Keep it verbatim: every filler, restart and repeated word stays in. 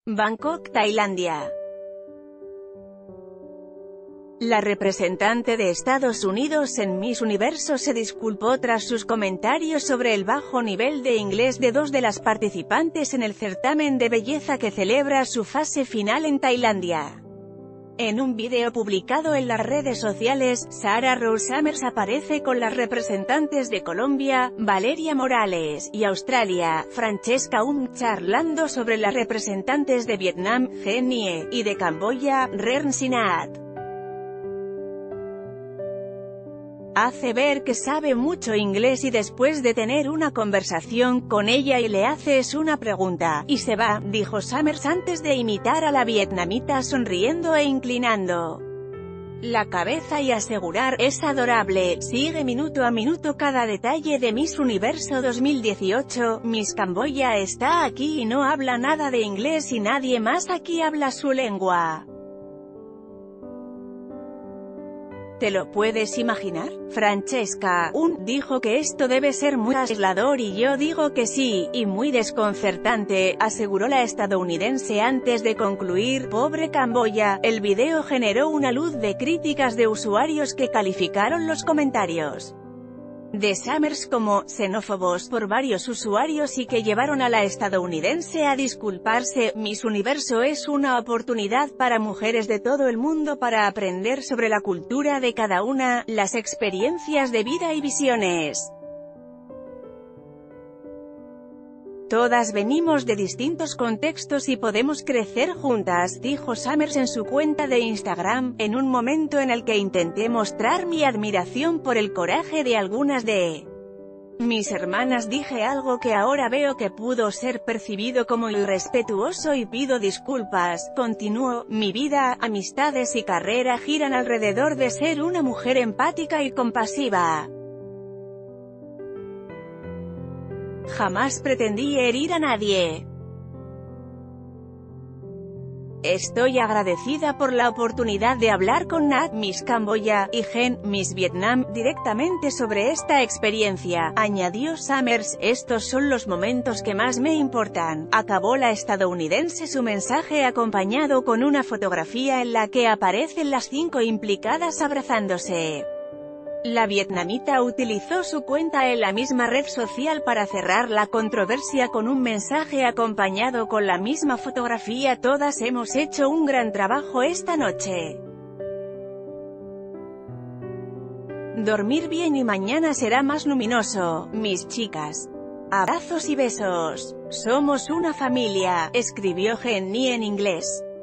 Bangkok, Tailandia. La representante de Estados Unidos en Miss Universo se disculpó tras sus comentarios sobre el bajo nivel de inglés de dos de las participantes en el certamen de belleza que celebra su fase final en Tailandia. En un video publicado en las redes sociales, Sarah Rose Summers aparece con las representantes de Colombia, Valeria Morales, y Australia, Francesca Um, charlando sobre las representantes de Vietnam, Ge Nie, y de Camboya, Rern Sinat. Hace ver que sabe mucho inglés y después de tener una conversación con ella y le haces una pregunta, y se va, dijo Summers antes de imitar a la vietnamita sonriendo e inclinando la cabeza y asegurar, es adorable, sigue minuto a minuto cada detalle de Miss Universo dos mil dieciocho, Miss Camboya está aquí y no habla nada de inglés y nadie más aquí habla su lengua. ¿Te lo puedes imaginar? Francesca Um dijo que esto debe ser muy aislador y yo digo que sí, y muy desconcertante, aseguró la estadounidense antes de concluir, pobre Camboya. El video generó una luz de críticas de usuarios que calificaron los comentarios de Summers como xenófobos por varios usuarios y que llevaron a la estadounidense a disculparse. Miss Universo es una oportunidad para mujeres de todo el mundo para aprender sobre la cultura de cada una, las experiencias de vida y visiones. Todas venimos de distintos contextos y podemos crecer juntas, dijo Summers en su cuenta de Instagram, en un momento en el que intenté mostrar mi admiración por el coraje de algunas de mis hermanas. Dije algo que ahora veo que pudo ser percibido como irrespetuoso y pido disculpas. Continuó, mi vida, amistades y carrera giran alrededor de ser una mujer empática y compasiva. Jamás pretendí herir a nadie. Estoy agradecida por la oportunidad de hablar con Nat, Miss Camboya, y Gen, Miss Vietnam, directamente sobre esta experiencia, añadió Summers. Estos son los momentos que más me importan. Acabó la estadounidense su mensaje acompañado con una fotografía en la que aparecen las cinco implicadas abrazándose. La vietnamita utilizó su cuenta en la misma red social para cerrar la controversia con un mensaje acompañado con la misma fotografía. Todas hemos hecho un gran trabajo esta noche. Dormir bien y mañana será más luminoso, mis chicas. Abrazos y besos. Somos una familia, escribió Ge Nie en inglés.